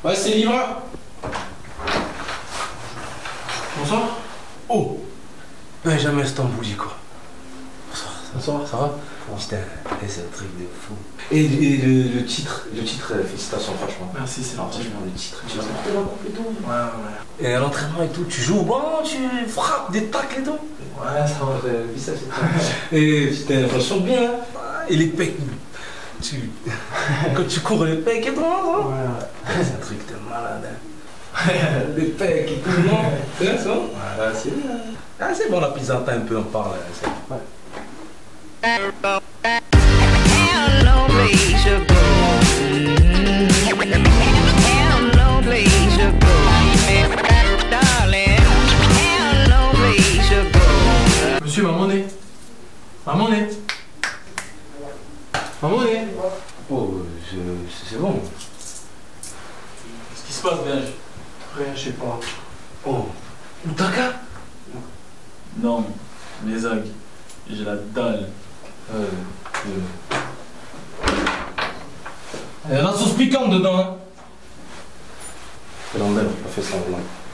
Ouais, c'est livreur. Bonsoir. Oh, Benjamin Stambouli, quoi. Bonsoir, ça va? Putain, c'est un truc de fou. Et le titre, félicitations, franchement. Merci, c'est gentil. Franchement, le titre, tu vas porter la coupe et tout. Ouais. Et à l'entraînement et tout, tu joues au ballon, tu frappes des tacles et tout. Ouais, ça va. Ça, c'est et putain, franchement, bien. Hein. Et les pecs, quand tu cours les pecs et tout, hein, Ouais. c'est un truc de malade. Hein. Les pecs et tout, non? C'est ça? Ouais, c'est bien. Ah, c'est bon, la pizza, un peu, on parle. Ouais. Monsieur, maman est. Maman est. Maman est. Oh, c'est bon. Qu'est-ce qui se passe, Belge? Rien, je sais pas. Oh, Outaka? Non, les algues. J'ai la dalle. Il y a la sauce piquante dedans. Hein. C'est l'embelle, on fait ça,